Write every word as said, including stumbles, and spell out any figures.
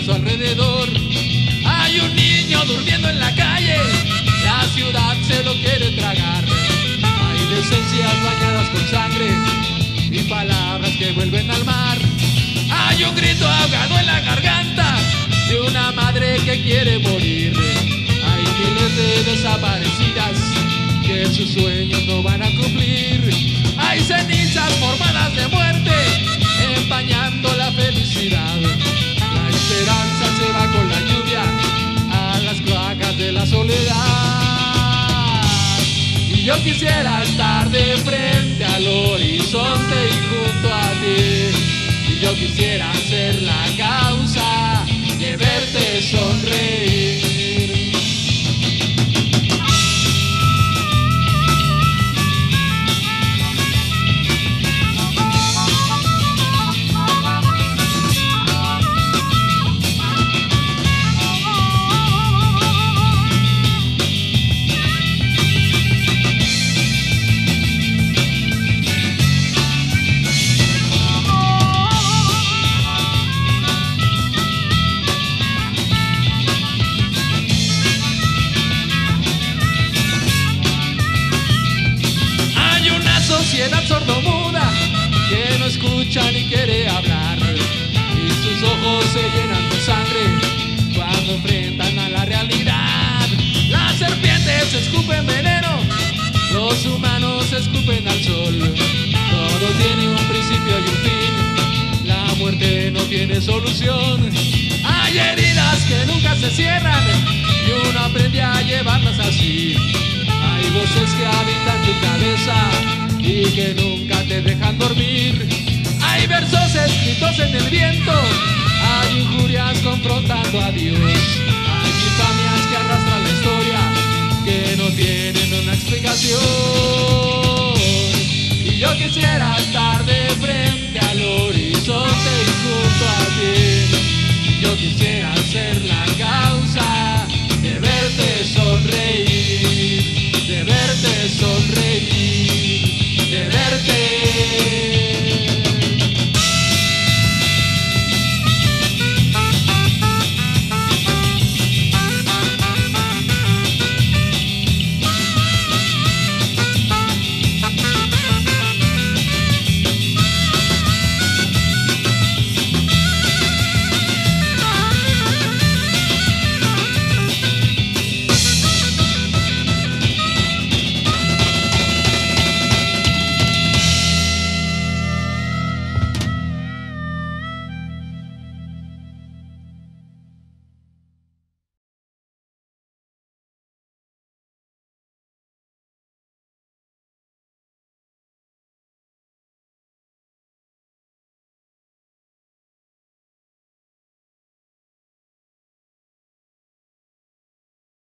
su alrededor. Hay un niño durmiendo en la calle, la ciudad se lo quiere tragar. Hay decencias bañadas con sangre y palabras que vuelven al mar. Hay un grito ahogado en la garganta de una madre que quiere morir. Hay miles de desaparecidas que sus sueños no van a cumplir. Hay cenizas formadas de muerte empañando la felicidad. La esperanza se va con la lluvia a las cloacas de la soledad. Y yo quisiera estar de frente al horizonte y junto a ti. Y yo quisiera ser la causa de verte sonreír. Sociedad sordomuda que no escucha ni quiere hablar, y sus ojos se llenan de sangre cuando enfrentan a la realidad. Las serpientes escupen veneno, los humanos escupen al sol. Todo tiene un principio y un fin, la muerte no tiene solución. Hay heridas que nunca se cierran y uno aprende a llevarlas así. Hay voces que habitan tu cabeza y que nunca te dejan dormir. Hay versos escritos en el viento, hay injurias confrontando a Dios. Hay infamias que arrastran la historia, que no tienen una explicación. Y yo quisiera estar de frente al horizonte y junto a ti. Y yo quisiera ser